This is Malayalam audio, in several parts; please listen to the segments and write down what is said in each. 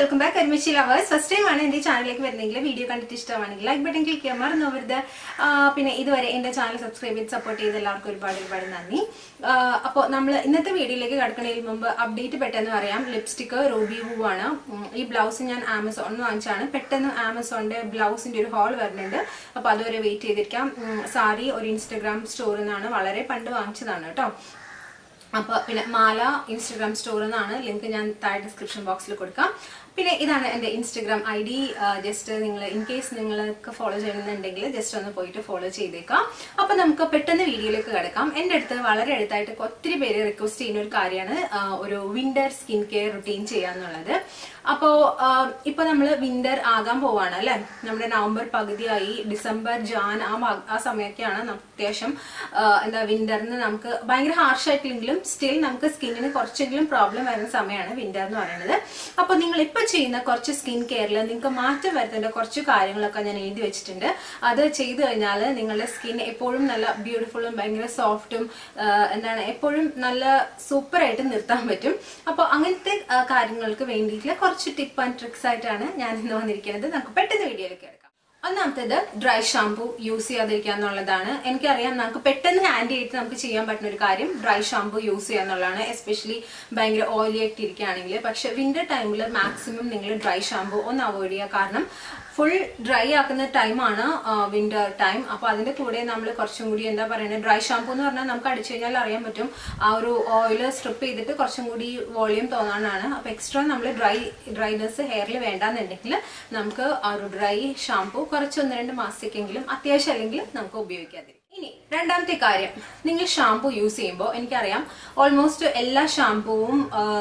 welcome back karimashi.lovers. First time ആണ് എൻ്റെ ചാനലിലേക്ക് വരുന്നെങ്കിൽ വീഡിയോ കണ്ടിട്ട് ഇഷ്ടമാണെങ്കിൽ ലൈക്ക് ബട്ടൺ ക്ലിക്ക് ചെയ്യാൻ മറന്നുപോകരുത്. പിന്നെ ഇതുവരെ എൻ്റെ ചാനൽ സബ്സ്ക്രൈബ് ചെയ്ത് സപ്പോർട്ട് ചെയ്ത എല്ലാവർക്കും ഒരുപാട് നന്ദി. അപ്പോൾ നമ്മൾ ഇന്നത്തെ വീഡിയോയിലേക്ക് കടക്കുന്നതിന് മുമ്പ് അപ്ഡേറ്റ് പെട്ടെന്ന് പറയാം. ലിപ്സ്റ്റിക് റൂബി വൂ ആണ്. ഈ ബ്ലൗസ് ഞാൻ ആമസോണിൽ നിന്ന് വാങ്ങിച്ചാണ്. പെട്ടെന്ന് ആമസോണിന്റെ ബ്ലൗസിന്റെ ഒരു ഹോൾ വരുന്നുണ്ട്. അപ്പോൾ അതുവരെ വെയിറ്റ് ചെയ്തിരിക്കാം. സാരി ഒരു ഇൻസ്റ്റാഗ്രാം സ്റ്റോറിൽ നിന്നാണ്, വളരെ പണ്ട് വാങ്ങിച്ചതാണ് കേട്ടോ. അപ്പോൾ പിന്നെ മാല ഇൻസ്റ്റാഗ്രാം സ്റ്റോറിൽ നിന്നാണ്. ലിങ്ക് ഞാൻ താഴെ ഡിസ്ക്രിപ്ഷൻ ബോക്സിൽ കൊടുക്കാം. പിന്നെ ഇതാണ് എൻ്റെ ഇൻസ്റ്റാഗ്രാം ID. ജസ്റ്റ് നിങ്ങൾ ഇൻ കേസ് നിങ്ങൾക്ക് ഫോളോ ചെയ്യുന്നുണ്ടെങ്കിൽ ജസ്റ്റ് ഒന്ന് പോയിട്ട് ഫോളോ ചെയ്തേക്കാം. അപ്പോൾ നമുക്ക് പെട്ടെന്ന് വീഡിയോയിലേക്ക് കിടക്കാം. എൻ്റെ അടുത്ത് വളരെ അടുത്തായിട്ട് ഒത്തിരി പേര് റിക്വസ്റ്റ് ചെയ്യുന്ന ഒരു കാര്യമാണ് ഒരു വിന്റർ സ്കിൻ കെയർ റുട്ടീൻ ചെയ്യാന്നുള്ളത്. അപ്പോൾ ഇപ്പോൾ നമ്മൾ വിന്റർ ആകാൻ പോവാണ് അല്ലേ. നമ്മുടെ നവംബർ പകുതിയായി, ഡിസംബർ ജാൻ ആ സമയമൊക്കെയാണ് അത്യാവശ്യം വിന്ററിന് നമുക്ക് ഭയങ്കര ഹാർഷായിട്ടില്ലെങ്കിലും സ്റ്റിൽ നമുക്ക് സ്കിന്നിന് കുറച്ചെങ്കിലും പ്രോബ്ലം വരുന്ന സമയമാണ് വിന്റർ എന്ന് പറയുന്നത്. അപ്പോൾ നിങ്ങൾ ഇപ്പോൾ ചെയ്യുന്ന കുറച്ച് സ്കിൻ കെയറിൽ നിങ്ങൾക്ക് മാറ്റം വരുത്തേണ്ട കുറച്ച് കാര്യങ്ങളൊക്കെ ഞാൻ എഴുതി വെച്ചിട്ടുണ്ട്. അത് ചെയ്തു കഴിഞ്ഞാൽ നിങ്ങളുടെ സ്കിൻ എപ്പോഴും നല്ല ബ്യൂട്ടിഫുള്ളും ഭയങ്കര സോഫ്റ്റും എപ്പോഴും നല്ല സൂപ്പറായിട്ട് നിർത്താൻ പറ്റും. അപ്പോൾ അങ്ങനത്തെ കാര്യങ്ങൾക്ക് വേണ്ടിയിട്ടുള്ള കുറച്ച് ടിപ്പ് ആൻഡ് ട്രിക്സ് ആയിട്ടാണ് ഞാൻ ഇന്ന് വന്നിരിക്കുന്നത്. നമുക്ക് പെട്ടെന്ന് വീഡിയോയിലേക്ക് എടുക്കാം. ഒന്നാമത്തേത് ഡ്രൈ ഷാംപൂ യൂസ് ചെയ്യാതിരിക്കുക എന്നുള്ളതാണ്. എനിക്കറിയാം നമുക്ക് പെട്ടെന്ന് ഹാൻഡ് ചെയ്തിട്ട് നമുക്ക് ചെയ്യാൻ പറ്റുന്ന ഒരു കാര്യം ഡ്രൈ ഷാംപൂ യൂസ് ചെയ്യുക എന്നുള്ളതാണ്, എസ്പെഷ്യലി ഭയങ്കര ഓയിലി ആയിട്ട് ഇരിക്കുകയാണെങ്കിൽ. പക്ഷെ വിന്റർ ടൈമിൽ മാക്സിമം നിങ്ങൾ ഡ്രൈ ഷാംപൂ ഒന്ന് അവോയ്ഡ് ചെയ്യുക. കാരണം ഫുൾ ഡ്രൈ ആക്കുന്ന ടൈമാണ് വിന്റർ ടൈം. അപ്പോൾ അതിൻ്റെ കൂടെ നമ്മൾ കുറച്ചും കൂടി ഡ്രൈ ഷാംപൂ എന്ന് പറഞ്ഞാൽ നമുക്ക് അടിച്ചു കഴിഞ്ഞാൽ അറിയാൻ പറ്റും ആ ഒരു ഓയിൽ സ്ട്രിപ്പ് ചെയ്തിട്ട് കുറച്ചും കൂടി വോളിയം തോന്നാനാണ്. അപ്പോൾ എക്സ്ട്രാ നമ്മൾ ഡ്രൈനെസ് ഹെയറിൽ വേണ്ടാന്നുണ്ടെങ്കിൽ നമുക്ക് ആ ഒരു ഡ്രൈ ഷാംപൂ കുറച്ച് 1-2 മാസത്തേക്കെങ്കിലും അത്യാവശ്യം അല്ലെങ്കിൽ നമുക്ക് ഉപയോഗിക്കാതിരിക്കും. ഇനി രണ്ടാമത്തെ കാര്യം, നിങ്ങൾ ഷാംപൂ യൂസ് ചെയ്യുമ്പോൾ എനിക്കറിയാം ഓൾമോസ്റ്റ് എല്ലാ ഷാംപൂവും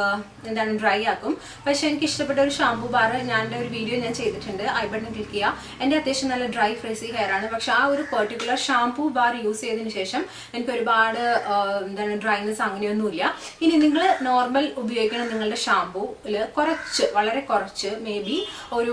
ഡ്രൈ ആക്കും. പക്ഷെ എനിക്ക് ഇഷ്ടപ്പെട്ട ഒരു ഷാംപൂ ബാർ ഒരു വീഡിയോ ഞാൻ ചെയ്തിട്ടുണ്ട്, ഐ ബട്ടൺ ക്ലിക്ക് ചെയ്യുക. എൻ്റെ അത്യാവശ്യം നല്ല ഡ്രൈ ഫ്രീസി ഹെയർ ആണ്. പക്ഷെ ആ ഒരു പെർട്ടിക്കുലർ ഷാംപൂ ബാർ യൂസ് ചെയ്തതിന് ശേഷം എനിക്ക് ഒരുപാട് ഡ്രൈനെസ് അങ്ങനെയൊന്നുമില്ല. ഇനി നിങ്ങൾ നോർമൽ ഉപയോഗിക്കുന്ന നിങ്ങളുടെ ഷാംപൂയിൽ വളരെ കുറച്ച് മേ ബി ഒരു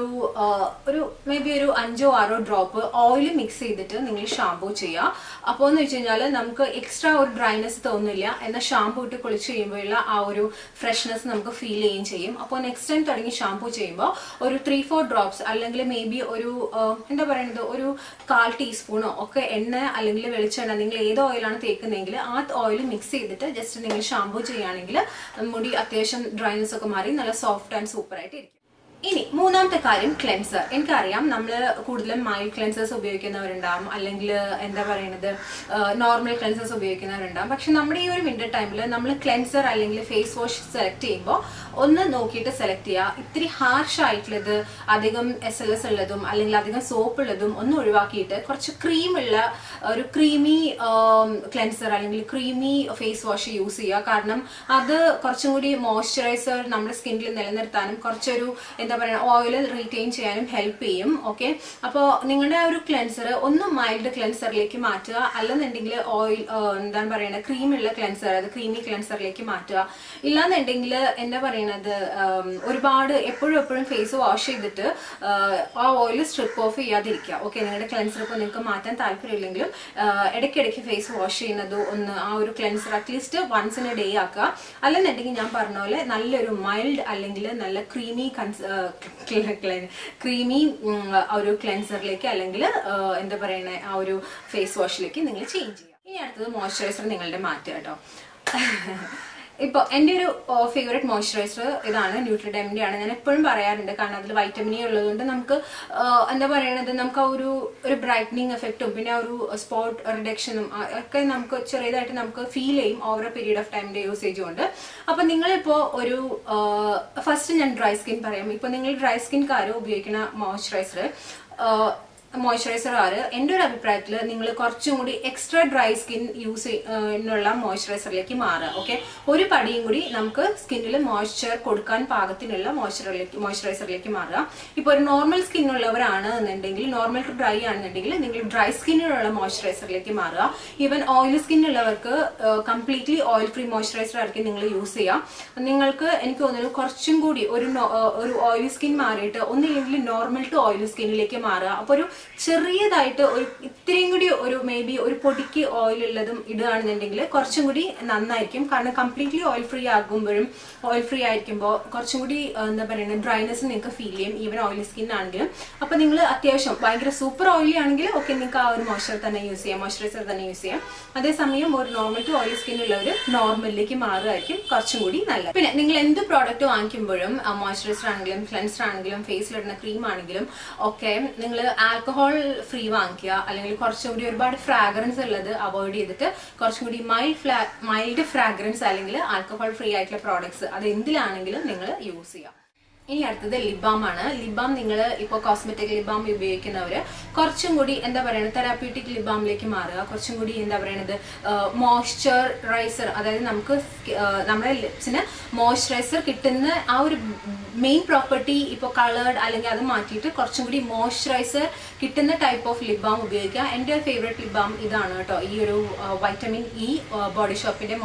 5-6 ഡ്രോപ്പ് ഓയിൽ മിക്സ് ചെയ്തിട്ട് നിങ്ങൾ ഷാംപൂ ചെയ്യുക. അപ്പോൾ എന്ന് വെച്ച് കഴിഞ്ഞാൽ നമുക്ക് എക്സ്ട്രാ ഒരു ഡ്രൈനെസ് തോന്നില്ല, എന്നാൽ ഷാംപൂ ഇട്ട് കുളിച്ച് കഴിയുമ്പോഴുള്ള ആ ഒരു ഫ്രഷ്നെസ് നമുക്ക് ഫീൽ ചെയ്യുകയും ചെയ്യും. അപ്പോൾ നെക്സ്റ്റ് ടൈം തുടങ്ങി ഷാംപൂ ചെയ്യുമ്പോൾ ഒരു 3-4 ഡ്രോപ്സ് അല്ലെങ്കിൽ മേ ബി ഒരു ഒരു 1/4 ടീസ്പൂണോ ഒക്കെ എണ്ണ അല്ലെങ്കിൽ വെളിച്ചെണ്ണ, നിങ്ങൾ ഏത് ഓയിലാണ് തേക്കുന്നതെങ്കിൽ ആ ഓയിൽ മിക്സ് ചെയ്തിട്ട് ജസ്റ്റ് നിങ്ങൾ ഷാംപൂ ചെയ്യുകയാണെങ്കിൽ മുടി അത്യാവശ്യം ഡ്രൈനെസ് ഒക്കെ മാറി നല്ല സോഫ്റ്റ് ആൻഡ് സൂപ്പർ ആയിട്ട് ഇരിക്കും. ഇനി മൂന്നാമത്തെ കാര്യം ക്ലെൻസർ. എനിക്കറിയാം നമ്മൾ കൂടുതലും മൈൽഡ് ക്ലെൻസേഴ്സ് ഉപയോഗിക്കുന്നവരുണ്ടാവും, അല്ലെങ്കിൽ നോർമൽ ക്ലെൻസേഴ്സ് ഉപയോഗിക്കുന്നവരുണ്ടാവും. പക്ഷെ നമ്മുടെ ഈ ഒരു വിന്റർ ടൈമിൽ നമ്മൾ ക്ലെൻസർ അല്ലെങ്കിൽ ഫേസ് വാഷ് സെലക്ട് ചെയ്യുമ്പോൾ ഒന്ന് നോക്കിയിട്ട് സെലക്ട് ചെയ്യുക. ഇത്തിരി ഹാർഷ് ആയിട്ടുള്ളത്, അധികം SLS ഉള്ളതും അല്ലെങ്കിൽ അധികം സോപ്പ് ഉള്ളതും ഒന്ന് ഒഴിവാക്കിയിട്ട് കുറച്ച് ഒരു ക്രീമി ക്ലെൻസർ അല്ലെങ്കിൽ ക്രീമി ഫേസ് വാഷ് യൂസ് ചെയ്യുക. കാരണം അത് കുറച്ചും കൂടി മോയ്സ്ചറൈസർ നമ്മുടെ സ്കിന്നിൽ നിലനിർത്താനും കുറച്ചൊരു ഓയിൽ റീറ്റെയിൻ ചെയ്യാനും ഹെൽപ്പ് ചെയ്യും. ഓക്കെ, അപ്പോൾ നിങ്ങളുടെ ഒരു ക്ലെൻസർ ഒന്ന് മൈൽഡ് ക്ലെൻസറിലേക്ക് മാറ്റുക, അല്ലെന്നുണ്ടെങ്കിൽ ഓയിൽ ക്രീമുള്ള ക്ലെൻസർ, അത് ക്രീമി ക്ലെൻസറിലേക്ക് മാറ്റുക. ഇല്ലാന്നുണ്ടെങ്കിൽ ഒരുപാട് എപ്പോഴും ഫേസ് വാഷ് ചെയ്തിട്ട് ആ ഓയിൽ സ്ട്രിപ്പ് ഓഫ് ചെയ്യാതിരിക്കുക. ഓക്കെ, നിങ്ങളുടെ ക്ലെൻസർ ഇപ്പോൾ നിങ്ങൾക്ക് മാറ്റാൻ താല്പര്യമില്ലെങ്കിലും ഇടയ്ക്കിടയ്ക്ക് ഫേസ് വാഷ് ചെയ്യുന്നത് ഒന്ന് ആ ഒരു cleanser at least once in a day ആക്കുക. അല്ലെന്നുണ്ടെങ്കിൽ ഞാൻ പറഞ്ഞ പോലെ നല്ലൊരു മൈൽഡ് അല്ലെങ്കിൽ നല്ല ക്രീമി ഒരു ക്ലെൻസറിലേക്ക് അല്ലെങ്കിൽ ആ ഒരു ഫേസ് വാഷിലേക്ക് നിങ്ങൾ ചേഞ്ച് ചെയ്യുക. ഇനി അടുത്തത് മോയ്സ്ചറൈസർ നിങ്ങളുടെ മാറ്റുക കേട്ടോ. ഇപ്പോൾ എൻ്റെ ഒരു ഫേവറേറ്റ് മോയ്സ്ചറൈസർ ഇതാണ്, ന്യൂട്രിഡെമിൻ്റെ ആണ്. ഞാൻ എപ്പോഴും പറയാറുണ്ട്, കാരണം അതിൽ വൈറ്റമിൻ E ഉള്ളതുകൊണ്ട് നമുക്ക് നമുക്ക് ആ ഒരു ബ്രൈറ്റനിങ് എഫക്റ്റും പിന്നെ ആ ഒരു സ്പോട്ട് റിഡക്ഷനും ഒക്കെ നമുക്ക് ചെറിയതായിട്ട് നമുക്ക് ഫീൽ ചെയ്യും ഓവർ എ പീരീഡ് ഓഫ് ടൈമിൻ്റെ യൂസേജ് കൊണ്ട്. അപ്പം നിങ്ങളിപ്പോൾ ഫസ്റ്റ് ഞാൻ ഡ്രൈ സ്കിൻ പറയാം. ഇപ്പോൾ നിങ്ങൾ ഡ്രൈ സ്കിൻകാർ ഉപയോഗിക്കുന്ന മോയ്സ്ചറൈസർ എൻ്റെ ഒരു അഭിപ്രായത്തിൽ നിങ്ങൾ കുറച്ചും കൂടി എക്സ്ട്രാ ഡ്രൈ സ്കിൻ യൂസ് ചെയ്യുന്നുള്ള മോയ്സ്ചറൈസറിലേക്ക് മാറുക. ഓക്കെ, ഒരു പടിയും കൂടി നമുക്ക് സ്കിന്നിൽ മോയ്സ്ചർ കൊടുക്കാൻ പാകത്തിനുള്ള മോയ്സ്ചറൈസറിലേക്ക് മാറുക. ഇപ്പോൾ ഒരു നോർമൽ സ്കിന്നുള്ളവരാണ് എന്നുണ്ടെങ്കിൽ, നോർമൽ ടു ഡ്രൈ ആണെന്നുണ്ടെങ്കിൽ നിങ്ങൾ ഡ്രൈ സ്കിന്നിനുള്ള മോയ്സ്ചറൈസറിലേക്ക് മാറുക. ഈവൻ ഓയിൽ സ്കിന്നുള്ളവർക്ക് കംപ്ലീറ്റ്ലി ഓയിൽ ഫ്രീ മോയ്സ്ചറൈസർ ആയിരിക്കും നിങ്ങൾ യൂസ് ചെയ്യുക. നിങ്ങൾക്ക് എനിക്ക് തോന്നുന്നു കുറച്ചും കൂടി ഒരു ഓയിലി സ്കിൻ മാറിയിട്ട് ഒന്നില്ലെങ്കിൽ നോർമൽ ടു ഓയിലി സ്കിന്നിലേക്ക് മാറുക. അപ്പോൾ ഒരു ചെറിയതായിട്ട് ഒരു ഇത്രയും കൂടി ഒരു മേ ബി ഒരു പൊടിക്ക് ഓയിൽ ഉള്ളതും ഇടുകയാണെന്നുണ്ടെങ്കിൽ കുറച്ചും കൂടി നന്നായിരിക്കും. കാരണം കംപ്ലീറ്റ്ലി ഓയിൽ ഫ്രീ ആകുമ്പോഴും ഓയിൽ ഫ്രീ ആയിരിക്കുമ്പോൾ കുറച്ചും കൂടി എന്താ പറയുക ഡ്രൈനെസ് നിങ്ങൾക്ക് ഫീൽ ചെയ്യും, ഈവൻ ഓയിലി സ്കിൻ ആണെങ്കിലും. അപ്പോൾ നിങ്ങൾ അത്യാവശ്യം ഭയങ്കര സൂപ്പർ ഓയിലി ആണെങ്കിൽ ഓക്കെ നിങ്ങൾക്ക് ആ ഒരു മോയ്സ്ചറൈസർ തന്നെ യൂസ് ചെയ്യാം. അതേസമയം ഒരു നോർമൽ ടു ഓയിലി സ്കിൻ ഉള്ളവർ നോർമലിലേക്ക് മാറുമായിരിക്കും കുറച്ചും കൂടി നല്ലത്. പിന്നെ നിങ്ങൾ എന്ത് പ്രോഡക്റ്റ് വാങ്ങിക്കുമ്പോഴും മോയ്സ്ചറൈസർ ആണെങ്കിലും ക്ലെൻസർ ആണെങ്കിലും ഫേസിലിടുന്ന ക്രീം ആണെങ്കിലും ഒക്കെ നിങ്ങൾ ആൽക്കഹോൾ ഫ്രീ വാങ്ങിക്കുക, അല്ലെങ്കിൽ കുറച്ചും കൂടി ഒരുപാട് ഫ്രാഗ്രൻസ് ഉള്ളത് അവോയ്ഡ് ചെയ്തിട്ട് കുറച്ചും കൂടി മൈൽഡ് ഫ്രാഗ്രൻസ് അല്ലെങ്കിൽ ആൽക്കഹോൾ ഫ്രീ ആയിട്ടുള്ള പ്രോഡക്ട്സ് അത് എന്തിലാണെങ്കിലും നിങ്ങൾ യൂസ് ചെയ്യാം. ഇനി അടുത്തത് ലിപ് ബാം ആണ്. ലിപ് ബാം നിങ്ങൾ ഇപ്പോൾ കോസ്മെറ്റിക് ലിപ് ബാം ഉപയോഗിക്കുന്നവർ കുറച്ചും കൂടി എന്താ പറയുന്നത് തെറാപ്യൂട്ടിക് ലിപ് ബാമിലേക്ക് മാറുക. കുറച്ചും കൂടി എന്താ പറയുന്നത് മോയ്സ്ചറൈസർ, അതായത് നമുക്ക് നമ്മുടെ ലിപ്സിന് മോയ്സ്ചറൈസർ കിട്ടുന്ന ആ ഒരു മെയിൻ പ്രോപ്പർട്ടി ഇപ്പോൾ കളേർഡ് അല്ലെങ്കിൽ അത് മാറ്റിയിട്ട് കുറച്ചും കൂടി മോയ്സ്ചറൈസർ കിട്ടുന്ന ടൈപ്പ് ഓഫ് ലിപ് ബാം ഉപയോഗിക്കുക. എൻ്റെ ഫേവറേറ്റ് ലിപ് ബാം ഇതാണ് കേട്ടോ. ഈ ഒരു വൈറ്റമിൻ ഇ ബോഡി ഷോപ്പിന്റെ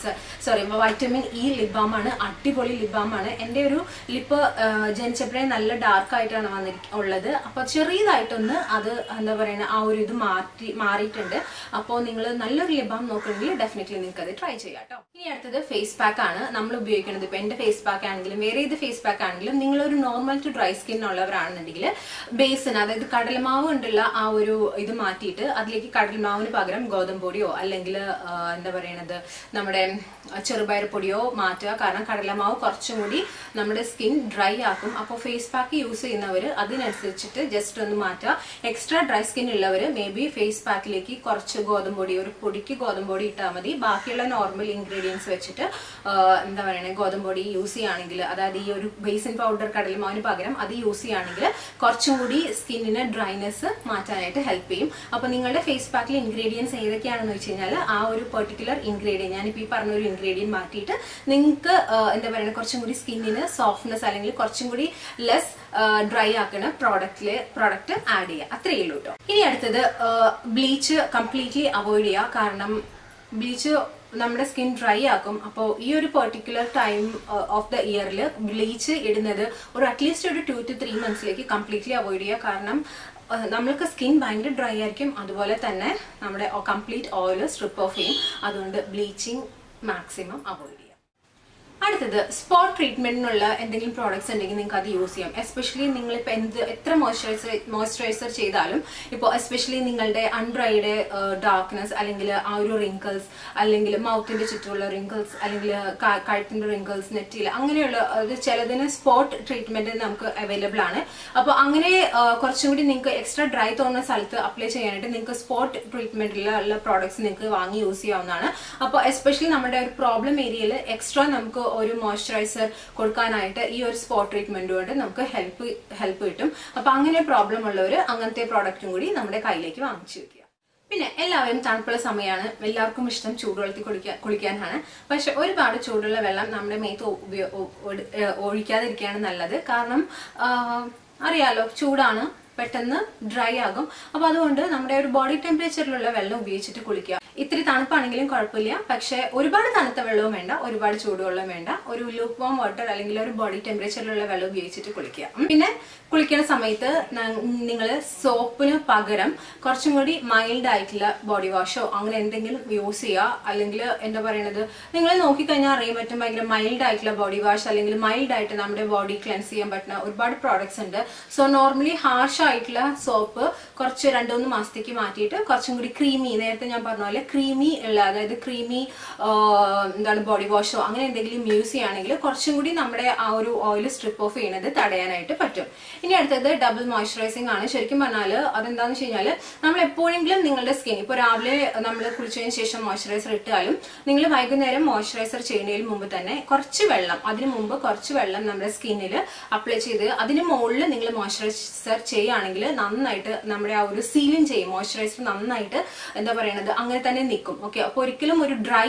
വൈറ്റമിൻ ഇ ലിപ് ബാം ആണ്. അടിപൊളി ലിപ് ബാം ആണ്. എൻ്റെ ഒരു ലിപ്പ് ജനിച്ചപ്പോഴേ നല്ല ഡാർക്ക് ആയിട്ടാണ് ഉള്ളത്. അപ്പോൾ ചെറിയതായിട്ടൊന്ന് അത് എന്താ പറയുക ആ ഒരു ഇത് മാറിയിട്ടുണ്ട്. അപ്പോൾ നിങ്ങൾ നല്ലൊരു ലിപ് ബാം നോക്കണമെങ്കിൽ ഡെഫിനറ്റ്ലി നിങ്ങൾക്ക് അത് ട്രൈ ചെയ്യാം കേട്ടോ. ഇനി അടുത്തത് ഫേസ് പാക്ക് ആണ് നമ്മൾ ഉപയോഗിക്കുന്നത്. ഇപ്പോൾ എൻ്റെ ഫേസ് പാക്ക് ആണെങ്കിലും വേറെ ഏത് ഫേസ് പാക്ക് ആണെങ്കിലും നിങ്ങളൊരു നോർമൽ ടു ഡ്രൈ സ്കിൻ ഉള്ളവരാണെന്നുണ്ടെങ്കിൽ ബേസിന് അതായത് കടലമാവ് കൊണ്ടുള്ള ആ ഒരു ഇത് മാറ്റിയിട്ട് അതിലേക്ക് കടലമാവിന് പകരം ഗോതമ്പ് പൊടിയോ അല്ലെങ്കിൽ എന്താ പറയണത് നമ്മുടെ ചെറുപയർ പൊടിയോ മാറ്റുക. കാരണം കടലമാവ് കുറച്ചും കൂടി നമ്മുടെ സ്കിൻ ഡ്രൈ ആക്കും. അപ്പോൾ ഫേസ് പാക്ക് യൂസ് ചെയ്യുന്നവർ അതിനനുസരിച്ചിട്ട് ജസ്റ്റ് ഒന്ന് മാറ്റുക. എക്സ്ട്രാ ഡ്രൈ സ്കിൻ ഉള്ളവർ മേ ബി ഫേസ് പാക്കിലേക്ക് കുറച്ച് ഗോതമ്പ് പൊടി, ഒരു പൊടിക്ക് ഗോതമ്പ് പൊടി ഇട്ടാൽ മതി. ബാക്കിയുള്ള നോർമൽ ഇൻഗ്രീഡിയൻസ് വെച്ചിട്ട് എന്താ പറയുക ഗോതമ്പ് പൊടി യൂസ് ചെയ്യുകയാണെങ്കിൽ, അതായത് ഈ ഒരു ബേസിൻ പൗഡർ കടലമാവിന് പകരം അത് യൂസ് ചെയ്യുകയാണെങ്കിൽ കുറച്ചും കൂടി സ്കിന്നിന് ഡ്രൈനെസ് മാറ്റാനായിട്ട് ഹെൽപ്പ് ചെയ്യും. അപ്പോൾ നിങ്ങളുടെ ഫേസ് പാക്കിൽ ഇൻഗ്രീഡിയൻസ് ഏതൊക്കെയാണെന്ന് വെച്ച് കഴിഞ്ഞാൽ ആ ഒരു പെർട്ടിക്കുലർ ഇൻഗ്രീഡിയൻറ്റ് ഞാനിപ്പോൾ ഈ പറഞ്ഞ ഒരു ഇൻഗ്രീഡിയൻറ്റ് മാറ്റിയിട്ട് നിങ്ങൾക്ക് എന്താ പറയുക കുറച്ചും കൂടി സ്കിന്നിന് സോഫ്റ്റ്നെസ് അല്ലെങ്കിൽ കുറച്ചും കൂടി ലെസ് ഡ്രൈ ആക്കുന്ന പ്രോഡക്റ്റ് ആഡ് ചെയ്യുക. അത്രയേ ഉള്ളൂ കേട്ടോ. ഇനി അടുത്തത് ബ്ലീച്ച് കംപ്ലീറ്റ്ലി അവോയ്ഡ് ചെയ്യുക. കാരണം ബ്ലീച്ച് നമ്മുടെ സ്കിൻ ഡ്രൈ ആക്കും. അപ്പോൾ ഈ ഒരു പെർട്ടിക്കുലർ ടൈം ഓഫ് ദ ഇയറിൽ ബ്ലീച്ച് ഇടുന്നത് ഒരു അറ്റ്ലീസ്റ്റ് ഒരു 2 to 3 monthsലേക്ക് കംപ്ലീറ്റ്ലി അവോയ്ഡ് ചെയ്യുക. കാരണം നമ്മൾക്ക് സ്കിൻ ഭയങ്കര ഡ്രൈ ആയിരിക്കും, അതുപോലെ തന്നെ നമ്മുടെ കംപ്ലീറ്റ് ഓയിൽ സ്ട്രിപ്പ് ഓഫ് ചെയ്യും. അതുകൊണ്ട് ബ്ലീച്ചിങ് മാക്സിമം അവോയ്ഡ് ചെയ്യുക. അടുത്തത് സ്പോട്ട് ട്രീറ്റ്മെന്റിനുള്ള എന്തെങ്കിലും പ്രോഡക്ട്സ് ഉണ്ടെങ്കിൽ നിങ്ങൾക്ക് അത് യൂസ് ചെയ്യാം. എസ്പെഷ്യലി നിങ്ങളിപ്പോൾ എത്ര മോയ്സ്ചറൈസർ ചെയ്താലും ഇപ്പോൾ എസ്പെഷ്യലി നിങ്ങളുടെ അൺഡ്രൈഡ് ഡാർക്ക്നെസ് അല്ലെങ്കിൽ ആ ഒരു റിങ്കിൾസ് അല്ലെങ്കിൽ മൗത്തിന്റെ ചുറ്റുമുള്ള റിങ്കിൾസ് അല്ലെങ്കിൽ കഴുത്തിന്റെ റിങ്കിൾസ് നെറ്റിയിൽ അങ്ങനെയുള്ള ചിലതിന് സ്പോട്ട് ട്രീറ്റ്മെന്റ് നമുക്ക് അവൈലബിൾ ആണ്. അപ്പോൾ അങ്ങനെ കുറച്ചും കൂടി നിങ്ങൾക്ക് എക്സ്ട്രാ ഡ്രൈ തോന്നുന്ന സ്ഥലത്ത് അപ്ലൈ ചെയ്യാനായിട്ട് നിങ്ങൾക്ക് സ്പോട്ട് ട്രീറ്റ്മെന്റിലുള്ള പ്രോഡക്ട്സ് നിങ്ങൾക്ക് വാങ്ങി യൂസ് ചെയ്യാവുന്നതാണ്. അപ്പോൾ എസ്പെഷ്യലി നമ്മുടെ ഒരു പ്രോബ്ലം ഏരിയയിൽ എക്സ്ട്രാ നമുക്ക് ഒരു മോയ്സ്ചറൈസർ കൊടുക്കാനായിട്ട് ഈ ഒരു സ്പോട്ട് ട്രീറ്റ്മെന്റ് കൊണ്ട് നമുക്ക് ഹെൽപ്പ് കിട്ടും. അപ്പൊ അങ്ങനെ പ്രോബ്ലം ഉള്ളവർ അങ്ങനത്തെ പ്രോഡക്റ്റും കൂടി നമ്മുടെ കയ്യിലേക്ക് വാങ്ങിച്ചു വെക്കുക. പിന്നെ എല്ലാവരും തണുപ്പുള്ള സമയമാണ്, എല്ലാവർക്കും ഇഷ്ടം ചൂടുവെള്ളത്തിൽ കുളിക്കാനാണ്. പക്ഷെ ഒരുപാട് ചൂടുള്ള വെള്ളം നമ്മുടെ മേത്ത് ഒഴിക്കാതിരിക്കുകയാണ് നല്ലത്. കാരണം അറിയാലോ ചൂടാണ്, പെട്ടെന്ന് ഡ്രൈ ആകും. അപ്പൊ അതുകൊണ്ട് നമ്മുടെ ഒരു ബോഡി ടെമ്പറേച്ചറിലുള്ള വെള്ളം ഉപയോഗിച്ചിട്ട് കുളിക്കുക. ഇത്തിരി തണുപ്പാണെങ്കിലും കുഴപ്പമില്ല, പക്ഷെ ഒരുപാട് തണുത്ത വെള്ളവും വേണ്ട, ഒരുപാട് ചൂടുവെള്ളവും വേണ്ട. ഒരു ലൂക്ക് വാം വാട്ടർ അല്ലെങ്കിൽ ഒരു ബോഡി ടെമ്പറേച്ചറിലുള്ള വെള്ളം ഉപയോഗിച്ചിട്ട് കുളിക്കുക. പിന്നെ കുളിക്കുന്ന സമയത്ത് നിങ്ങൾ സോപ്പിന് പകരം കുറച്ചും കൂടി മൈൽഡ് ആയിട്ടുള്ള ബോഡി വാഷോ അങ്ങനെ എന്തെങ്കിലും യൂസ് ചെയ്യുക. അല്ലെങ്കിൽ എന്താ പറയുന്നത് നിങ്ങൾ നോക്കിക്കഴിഞ്ഞാൽ അറിയാൻ പറ്റും ഭയങ്കര മൈൽഡ് ആയിട്ടുള്ള ബോഡി വാഷ് അല്ലെങ്കിൽ മൈൽഡ് ആയിട്ട് നമ്മുടെ ബോഡി ക്ലെൻസ് ചെയ്യാൻ പറ്റുന്ന ഒരുപാട് പ്രോഡക്ട്സ് ഉണ്ട്. സോ നോർമലി ഹാർഷ് ആയിട്ടുള്ള സോപ്പ് കുറച്ച് 2-3 മാസത്തേക്ക് മാറ്റിയിട്ട് കുറച്ചും കൂടി ക്രീമി, നേരത്തെ ഞാൻ പറഞ്ഞ പോലെ ക്രീമി ഉള്ള അതായത് ക്രീമി എന്താണ് ബോഡി വാഷോ അങ്ങനെ എന്തെങ്കിലും യൂസ് ചെയ്യുകയാണെങ്കിൽ കുറച്ചും കൂടി നമ്മുടെ ആ ഒരു ഓയിൽ സ്ട്രിപ്പ് ഓഫ് ചെയ്യുന്നത് തടയാനായിട്ട് പറ്റും. ഇനി അടുത്തത് ഡബിൾ മോയ്സ്ചറൈസിംഗ് ആണ്. ശരിക്കും പറഞ്ഞാൽ അതെന്താണെന്ന് വെച്ച് കഴിഞ്ഞാൽ നമ്മൾ എപ്പോഴെങ്കിലും നിങ്ങളുടെ സ്കിൻ ഇപ്പോൾ രാവിലെ നമ്മൾ കുളിച്ചതിന് ശേഷം മോയ്സ്ചറൈസർ ഇട്ടാലും നിങ്ങൾ വൈകുന്നേരം മോയ്സ്ചറൈസർ ചെയ്യുന്നതിന് മുമ്പ് തന്നെ കുറച്ച് വെള്ളം നമ്മുടെ സ്കിന്നിൽ അപ്ലൈ ചെയ്ത് അതിന് മുകളിൽ നിങ്ങൾ മോയ്സ്ചറൈസർ ചെയ്യുകയാണെങ്കിൽ നന്നായിട്ട് നമ്മുടെ ആ ഒരു സീലിംഗ് ചെയ്യും. മോയ്സ്ചറൈസർ നന്നായിട്ട് എന്താ പറയുന്നത് അങ്ങനെ തന്നെ നിൽക്കും. ഓക്കെ, അപ്പോൾ ഒരിക്കലും ഒരു ഡ്രൈ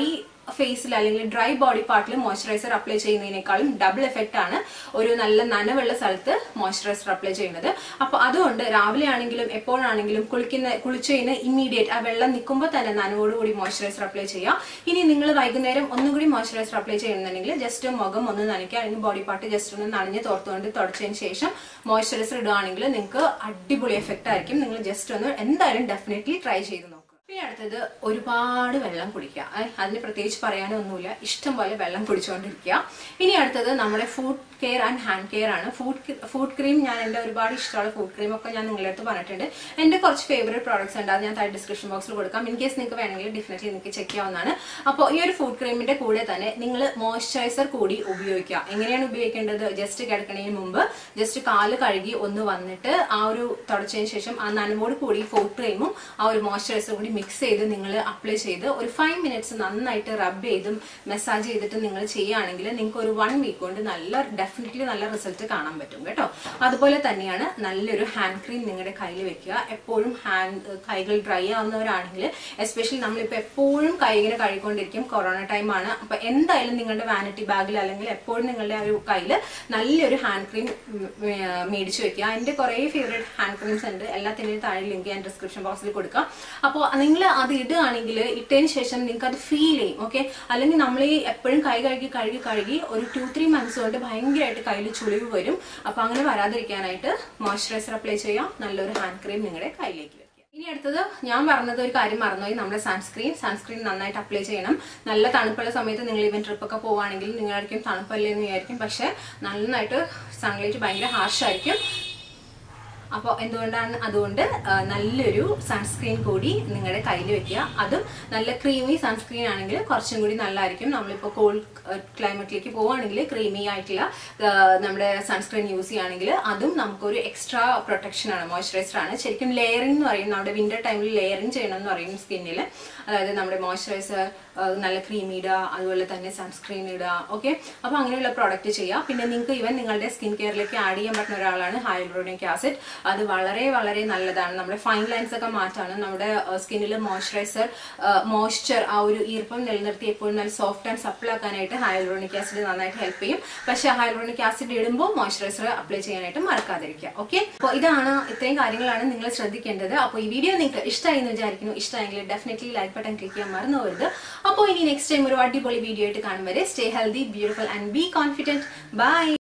ഫേസിൽ അല്ലെങ്കിൽ ഡ്രൈ ബോഡി പാർട്ടിൽ മോയ്സ്ചറൈസർ അപ്ലൈ ചെയ്യുന്നതിനേക്കാളും ഡബിൾ എഫക്റ്റ് ആണ് ഒരു നല്ല നനവുള്ള സ്ഥലത്ത് മോയ്സ്ചറൈസർ അപ്ലൈ ചെയ്യുന്നത്. അപ്പൊ അതുകൊണ്ട് രാവിലെ ആണെങ്കിലും എപ്പോഴാണെങ്കിലും കുളിച്ചു കഴിഞ്ഞ് ഇമ്മീഡിയറ്റ് ആ വെള്ളം നിൽക്കുമ്പോൾ തന്നെ നനവോടുകൂടി മോയ്സ്ചറൈസർ അപ്ലൈ ചെയ്യാം. ഇനി നിങ്ങൾ വൈകുന്നേരം ഒന്നും കൂടി മോയ്സ്ചറൈസർ അപ്ലൈ ചെയ്യുന്നുണ്ടെങ്കിൽ ജസ്റ്റ് മുഖം ഒന്ന് നനയ്ക്കുക, അല്ലെങ്കിൽ ബോഡി പാർട്ട് ജസ്റ്റ് ഒന്ന് നനഞ്ഞ് തോർത്തുകൊണ്ട് തുടച്ചതിന് ശേഷം മോയ്സ്ചറൈസർ ഇടുകയാണെങ്കിൽ നിങ്ങൾക്ക് അടിപൊളി എഫക്റ്റ് ആയിരിക്കും. നിങ്ങൾ ജസ്റ്റ് ഒന്ന് എന്തായാലും ഡെഫിനറ്റ്ലി ട്രൈ ചെയ്ത് നോക്കുക. പിന്നെ അടുത്തത് ഒരുപാട് വെള്ളം കുടിക്കുക. അതിന് പ്രത്യേകിച്ച് പറയാനൊന്നുമില്ല, ഇഷ്ടം പോലെ വെള്ളം കുടിച്ചുകൊണ്ടിരിക്കുക. ഇനി അടുത്തത് നമ്മുടെ foot care and hand care ആണ്. ഫുഡ് ക്രീം ഞാൻ എൻ്റെ ഒരുപാട് ഇഷ്ടമുള്ള ഫുഡ് ക്രീം ഒക്കെ ഞാൻ നിങ്ങളുടെ അടുത്ത് പറഞ്ഞിട്ടുണ്ട്. എൻ്റെ കുറച്ച് ഫേവറേറ്റ് പ്രോഡക്ട്സ് ഉണ്ട്, അത് ഞാൻ താഴെ ഡിസ്ക്രിപ്ഷൻ ബോക്സിൽ കൊടുക്കാം. ഇൻ കേസ് നിങ്ങൾക്ക് വേണമെങ്കിൽ ഡെഫിനറ്റ്ലി നിങ്ങൾക്ക് ചെക്ക് ചെയ്യാവുന്നതാണ്. അപ്പോൾ ഈ ഒരു ഫുഡ് ക്രീമിന്റെ കൂടെ തന്നെ നിങ്ങൾ മോയ്സ്ചറൈസർ കൂടി ഉപയോഗിക്കുക. എങ്ങനെയാണ് ഉപയോഗിക്കേണ്ടത്? ജസ്റ്റ് കിടക്കുന്നതിന് മുമ്പ് ജസ്റ്റ് കാല് കഴുകി ഒന്ന് വന്നിട്ട് ആ ഒരു തുടച്ചതിന് ശേഷം ആ നനവോട് കൂടി ഫുഡ് ക്രീമും ആ ഒരു മോയ്സ്ചറൈസറും കൂടി മിക്സ് ചെയ്ത് നിങ്ങൾ അപ്ലൈ ചെയ്ത് ഒരു 5 മിനിറ്റ്സ് നന്നായിട്ട് റബ്ബ് ചെയ്തും മെസ്സാജ് ചെയ്തിട്ട് നിങ്ങൾ ചെയ്യുകയാണെങ്കിൽ നിങ്ങൾക്ക് ഒരു 1 വീക്ക് കൊണ്ട് ഡെഫിനറ്റ്ലി നല്ല റിസൾട്ട് കാണാൻ പറ്റും കേട്ടോ. അതുപോലെ തന്നെയാണ് നല്ലൊരു ഹാൻഡ് ക്രീം നിങ്ങളുടെ കയ്യിൽ വെക്കുക. എപ്പോഴും കൈകൾ ഡ്രൈ ആവുന്നവരാണെങ്കിൽ എസ്പെഷ്യലി നമ്മളിപ്പോൾ എപ്പോഴും കൈകൾ കഴുകിക്കൊണ്ടിരിക്കും, കൊറോണ ടൈമാണ്. അപ്പൊ എന്തായാലും നിങ്ങളുടെ വാനിറ്റി ബാഗിൽ അല്ലെങ്കിൽ എപ്പോഴും നിങ്ങളുടെ ആ ഒരു കയ്യിൽ നല്ലൊരു ഹാൻഡ് ക്രീം മേടിച്ചു വെക്കുക. എൻ്റെ കുറേ ഫേവറേറ്റ് ഹാൻഡ് ക്രീംസ് ഉണ്ട്, എല്ലാത്തിൻ്റെയും താഴെ ലിങ്ക് ഞാൻ ഡിസ്ക്രിപ്ഷൻ ബോക്സിൽ കൊടുക്കാം. അപ്പോൾ നിങ്ങൾ അത് ഇടുകയാണെങ്കിൽ ഇട്ടതിന് ശേഷം നിങ്ങൾക്ക് അത് ഫീൽ ചെയ്യും. ഓക്കെ, അല്ലെങ്കിൽ നമ്മൾ ഈ എപ്പോഴും കൈ കഴുകി ഒരു 2-3 months കൊണ്ട് ഭയങ്കരമായിട്ട് കയ്യിൽ ചുളിവ് വരും. അപ്പൊ അങ്ങനെ വരാതിരിക്കാനായിട്ട് മോയ്സ്ചറൈസർ അപ്ലൈ ചെയ്യാം, നല്ലൊരു ഹാൻഡ് ക്രീം നിങ്ങളുടെ കയ്യിലേക്ക് വെക്കുക. ഇനി അടുത്തത് ഞാൻ പറഞ്ഞത് ഒരു കാര്യം മറന്നുപോയി, നമ്മുടെ സൺസ്ക്രീൻ നന്നായിട്ട് അപ്ലൈ ചെയ്യണം. നല്ല തണുപ്പുള്ള സമയത്ത് നിങ്ങൾ ഈവൻ ട്രിപ്പൊക്കെ പോവുകയാണെങ്കിൽ നിങ്ങളായിരിക്കും തണുപ്പല്ലേ എന്ന് വിചാരിക്കും, പക്ഷെ നന്നായിട്ട് സൺലൈറ്റ് ഭയങ്കര ഹാർഷായിരിക്കും. അപ്പോൾ അതുകൊണ്ട് നല്ലൊരു സൺസ്ക്രീൻ കൂടി നിങ്ങളുടെ കയ്യിൽ വെക്കുക. അതും നല്ല ക്രീമി സൺസ്ക്രീൻ ആണെങ്കിൽ കുറച്ചും കൂടി നല്ലതായിരിക്കും. നമ്മളിപ്പോൾ കോൾഡ് ക്ലൈമറ്റിലേക്ക് പോവുകയാണെങ്കിൽ ക്രീമി ആയിട്ടുള്ള നമ്മുടെ സൺസ്ക്രീൻ യൂസ് ചെയ്യുകയാണെങ്കിൽ അതും നമുക്കൊരു എക്സ്ട്രാ പ്രൊട്ടക്ഷൻ ആണ്, മോയ്സ്ചറൈസർ ആണ്. ശരിക്കും ലെയറിംഗ് എന്ന് പറയും, നമ്മുടെ വിന്റർ ടൈമിൽ ലെയറിംഗ് ചെയ്യണം എന്ന് പറയും സ്കിന്നിൽ. അതായത് നമ്മുടെ മോയ്സ്ചറൈസർ നല്ല ക്രീം ഇടുക, അതുപോലെ തന്നെ സൺസ്ക്രീൻ ഇടുക. ഓക്കെ, അപ്പോൾ അങ്ങനെയുള്ള പ്രോഡക്റ്റ് ചെയ്യുക. പിന്നെ നിങ്ങൾക്ക് ഈവൻ നിങ്ങളുടെ സ്കിൻ കെയറിലേക്ക് ആഡ് ചെയ്യാൻ പറ്റുന്ന ഒരാളാണ് ഹൈലൂറോണിക് ആസിഡ്. അത് വളരെ വളരെ നല്ലതാണ്, നമ്മുടെ ഫൈൻ ലൈൻസ് ഒക്കെ മാറ്റാണ്, നമ്മുടെ സ്കിന്നിൽ മോയ്സ്ചർ ആ ഒരു ഈർപ്പം നിലനിർത്തി എപ്പോഴും നല്ല സോഫ്റ്റ് ആൻഡ് സപ്പിൾ ആക്കാനായിട്ട് ഹൈലൂറോണിക് ആസിഡ് നന്നായിട്ട് ഹെൽപ്പ് ചെയ്യും. പക്ഷേ ഹൈലൂറോണിക് ആസിഡ് ഇടുമ്പോൾ മോയ്സ്ചറൈസർ അപ്ലൈ ചെയ്യാനായിട്ട് മറക്കാതിരിക്കുക. ഓക്കെ, അപ്പോൾ ഇത്രയും കാര്യങ്ങളാണ് നിങ്ങൾ ശ്രദ്ധിക്കേണ്ടത്. അപ്പോൾ ഈ വീഡിയോ നിങ്ങൾക്ക് ഇഷ്ടമായി എന്ന് വിചാരിക്കുന്നു. ഇഷ്ടമായെങ്കിൽ ഡെഫിനറ്റ്ലി ലൈക്ക് ബട്ടൺ ക്ലിക്ക് ചെയ്യാൻ മറന്നു പോകരുത്. അപ്പോൾ ഇനി നെക്സ്റ്റ് ടൈം ഒരു അടിപൊളി വീഡിയോ ആയിട്ട് കാണും വരെ stay healthy, beautiful and be confident. By.